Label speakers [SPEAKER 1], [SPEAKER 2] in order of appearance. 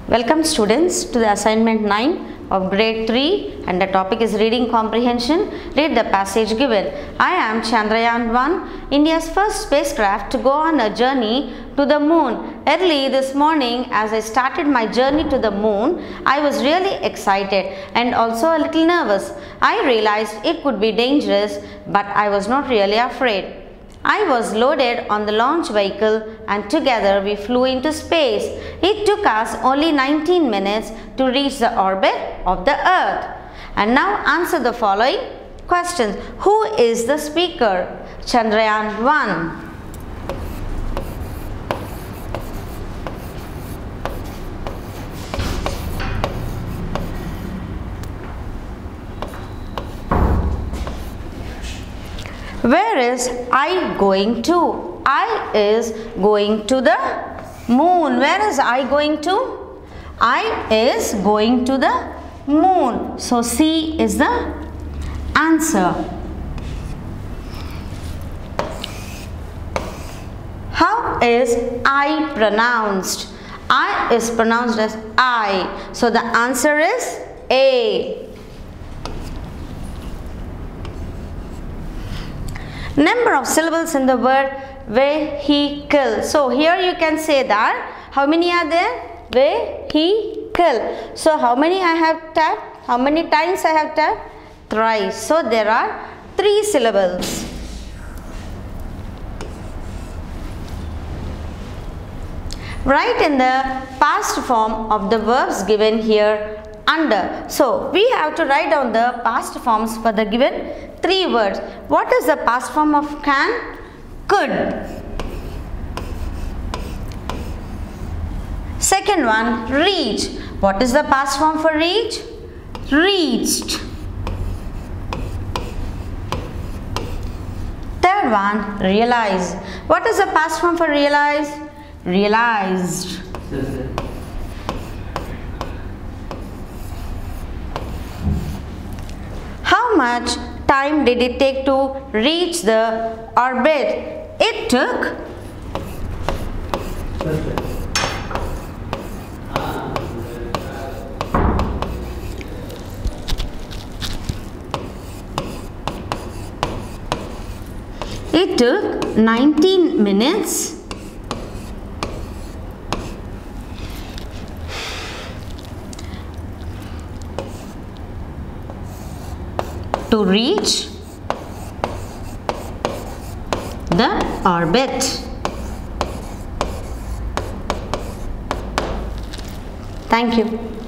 [SPEAKER 1] Welcome students to the assignment 9 of grade 3 and the topic is reading comprehension. Read the passage given. I am Chandrayaan-1, India's first spacecraft to go on a journey to the moon. Early this morning as I started my journey to the moon, I was really excited and also a little nervous. I realized it could be dangerous, but I was not really afraid. I was loaded on the launch vehicle and together we flew into space. It took us only 19 minutes to reach the orbit of the Earth. And now answer the following questions. Who is the speaker? Chandrayaan-1. Where is I going to? I is going to the moon. Where is I going to? I is going to the moon. So C is the answer. How is I pronounced? I is pronounced as I. So the answer is A. Number of syllables in the word vehicle. So here you can say that how many are there? Vehicle. So how many I have tapped? How many times I have tapped? Thrice. So there are 3 syllables. Write in the past form of the verbs given here under. So we have to write down the past forms for the given 3 words. What is the past form of can? Could. Second one, reach. What is the past form for reach? Reached. Third one, realize. What is the past form for realize? Realized. How much time did it take to reach the orbit? It took It took 19 minutes to reach the orbit. Thank you.